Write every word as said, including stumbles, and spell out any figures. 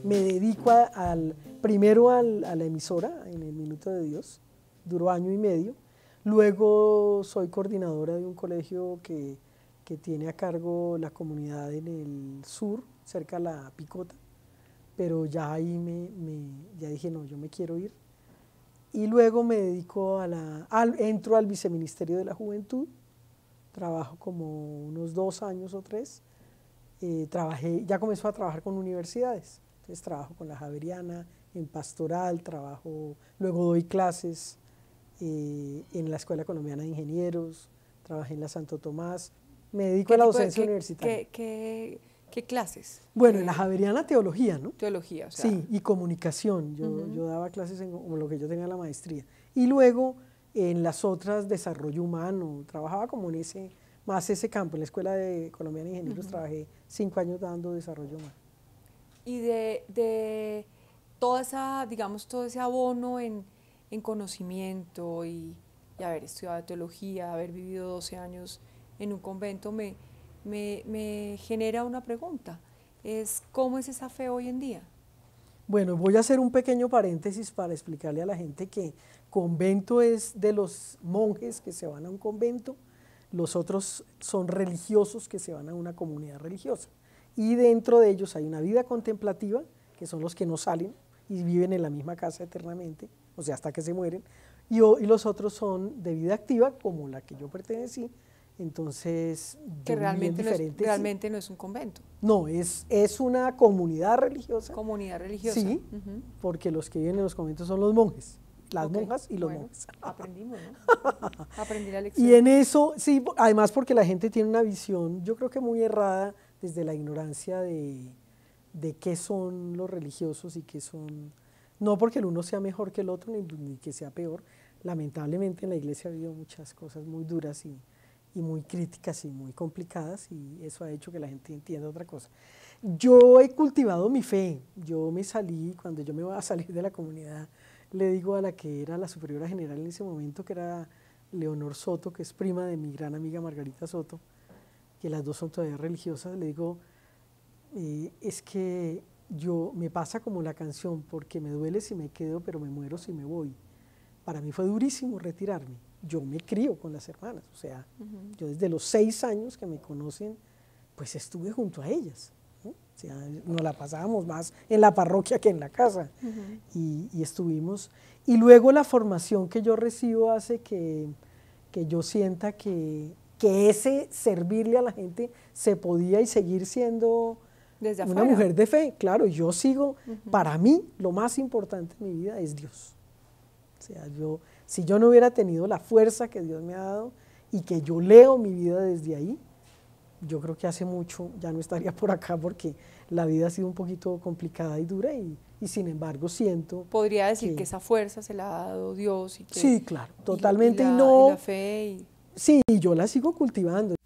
me dedico a, al, primero al, a la emisora, en el Minuto de Dios, duró año y medio. Luego soy coordinadora de un colegio que, que tiene a cargo la comunidad en el sur, cerca de la Picota, pero ya ahí me, me ya dije, no, yo me quiero ir. Y luego me dedico a la, al, entro al Viceministerio de la Juventud, trabajo como unos dos años o tres, eh, trabajé, ya comenzó a trabajar con universidades, entonces trabajo con la Javeriana, en pastoral, trabajo, luego doy clases eh, en la Escuela Colombiana de Ingenieros, trabajé en la Santo Tomás, me dedico a la docencia qué, universitaria. ¿qué, qué, qué clases? Bueno, ¿Qué? en la Javeriana teología, ¿no? Teología, o sea. Sí, y comunicación, yo, Uh-huh. yo daba clases en como lo que yo tenía la maestría. Y luego en las otras desarrollo humano, trabajaba como en ese, más ese campo, en la Escuela de Colombiana de Ingenieros uh-huh. trabajé cinco años dando desarrollo humano. Y de, de toda esa, digamos, todo ese abono en, en conocimiento y, y haber estudiado teología, haber vivido doce años en un convento, me, me, me genera una pregunta, es ¿cómo es esa fe hoy en día? Bueno, voy a hacer un pequeño paréntesis para explicarle a la gente que convento es de los monjes que se van a un convento, los otros son religiosos que se van a una comunidad religiosa. Y dentro de ellos hay una vida contemplativa, que son los que no salen y viven en la misma casa eternamente, o sea, hasta que se mueren, y, y los otros son de vida activa, como la que yo pertenecí. Entonces, que realmente, no es, realmente sí. no es un convento. No, es, es una comunidad religiosa. Comunidad religiosa. Sí, uh-huh. porque los que viven en los conventos son los monjes, las okay. monjas y los bueno, monjes. Aprendimos, ¿no? Aprendí la lección. Y en eso, sí, además porque la gente tiene una visión, yo creo que muy errada, desde la ignorancia de, de qué son los religiosos y qué son, no porque el uno sea mejor que el otro, ni, ni que sea peor. Lamentablemente en la iglesia ha habido muchas cosas muy duras y, y muy críticas y muy complicadas, y eso ha hecho que la gente entienda otra cosa. Yo he cultivado mi fe, yo me salí, cuando yo me voy a salir de la comunidad, le digo a la que era la superiora general en ese momento, que era Leonor Soto, que es prima de mi gran amiga Margarita Soto, que las dos son todavía religiosas, le digo, eh, es que yo me pasa como la canción, porque me duele si me quedo, pero me muero si me voy. Para mí fue durísimo retirarme. Yo me crío con las hermanas, o sea, uh-huh. yo desde los seis años que me conocen, pues estuve junto a ellas, ¿no? O sea, nos la pasábamos más en la parroquia que en la casa, uh-huh. y, y estuvimos. Y luego la formación que yo recibo hace que, que yo sienta que, que ese servirle a la gente se podía y seguir siendo Desde una afuera. mujer de fe. Claro, yo sigo, uh-huh. para mí lo más importante en mi vida es Dios. O sea, yo, si yo no hubiera tenido la fuerza que Dios me ha dado y que yo leo mi vida desde ahí, yo creo que hace mucho ya no estaría por acá, porque la vida ha sido un poquito complicada y dura, y, y sin embargo siento... Podría decir que, que esa fuerza se la ha dado Dios. Y que, sí, claro, totalmente, y, y, la, y no... y la fe y... Sí, yo la sigo cultivando.